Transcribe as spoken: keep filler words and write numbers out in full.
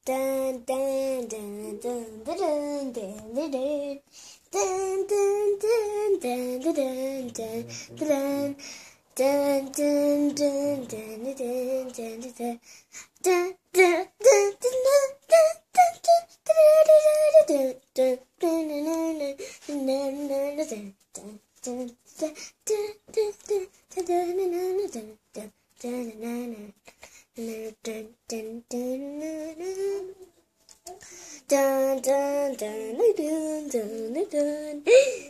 dun dun dun dun dun dun dun dun. Dun dun dun dun dun dun dun dun dun dun dun dun dun dun. Dun dun dun dun dun dun dun.